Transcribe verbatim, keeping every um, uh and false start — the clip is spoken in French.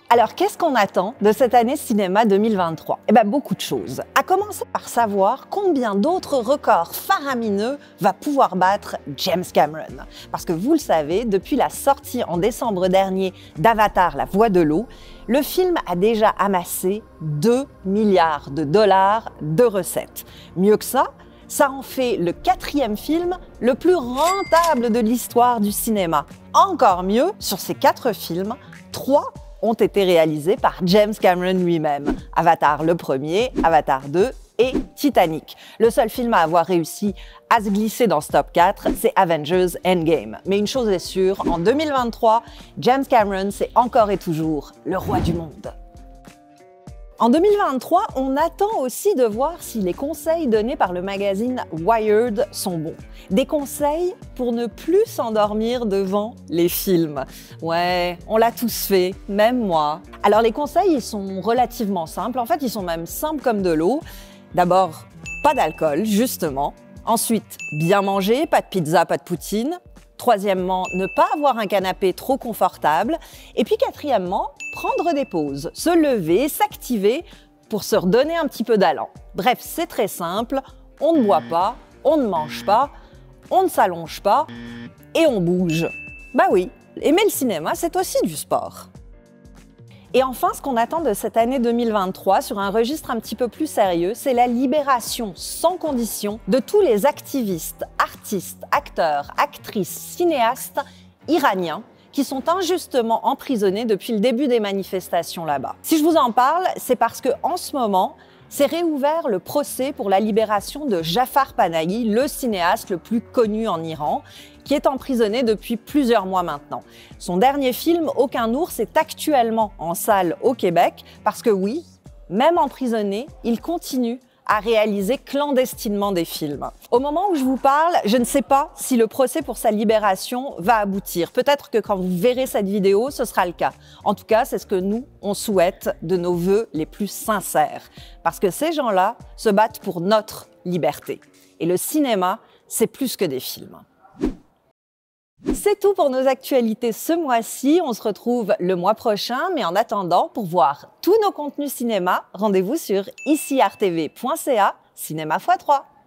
Alors, qu'est-ce qu'on attend de cette année cinéma deux mille vingt-trois? Eh bien, beaucoup de choses. À commencer par savoir combien d'autres records faramineux va pouvoir battre James Cameron. Parce que vous le savez, depuis la sortie en décembre dernier d'Avatar, La Voix de l'eau, le film a déjà amassé deux milliards de dollars de recettes. Mieux que ça, ça en fait le quatrième film le plus rentable de l'histoire du cinéma. Encore mieux, sur ces quatre films, trois ont été réalisés par James Cameron lui-même. Avatar le premier, Avatar deux et Titanic. Le seul film à avoir réussi à se glisser dans ce top quatre, c'est Avengers Endgame. Mais une chose est sûre, en deux mille vingt-trois, James Cameron, c'est encore et toujours le roi du monde. En deux mille vingt-trois, on attend aussi de voir si les conseils donnés par le magazine Wired sont bons. Des conseils pour ne plus s'endormir devant les films. Ouais, on l'a tous fait, même moi. Alors les conseils, ils sont relativement simples. En fait, ils sont même simples comme de l'eau. D'abord, pas d'alcool, justement. Ensuite, bien manger, pas de pizza, pas de poutine. Troisièmement, ne pas avoir un canapé trop confortable. Et puis quatrièmement, prendre des pauses, se lever, s'activer pour se redonner un petit peu d'allant. Bref, c'est très simple, on ne boit pas, on ne mange pas, on ne s'allonge pas et on bouge. Bah oui, aimer le cinéma, c'est aussi du sport. Et enfin, ce qu'on attend de cette année deux mille vingt-trois, sur un registre un petit peu plus sérieux, c'est la libération sans condition de tous les activistes, artistes, acteurs, actrices, cinéastes iraniens qui sont injustement emprisonnés depuis le début des manifestations là-bas. Si je vous en parle, c'est parce qu'en ce moment, s'est réouvert le procès pour la libération de Jafar Panahi, le cinéaste le plus connu en Iran, qui est emprisonné depuis plusieurs mois maintenant. Son dernier film, Aucun ours, est actuellement en salle au Québec, parce que oui, même emprisonné, il continue à réaliser clandestinement des films. Au moment où je vous parle, je ne sais pas si le procès pour sa libération va aboutir. Peut-être que quand vous verrez cette vidéo, ce sera le cas. En tout cas, c'est ce que nous, on souhaite de nos vœux les plus sincères. Parce que ces gens-là se battent pour notre liberté. Et le cinéma, c'est plus que des films. C'est tout pour nos actualités ce mois-ci. On se retrouve le mois prochain, mais en attendant, pour voir tous nos contenus cinéma, rendez-vous sur ici r t v point c a, cinéma fois trois.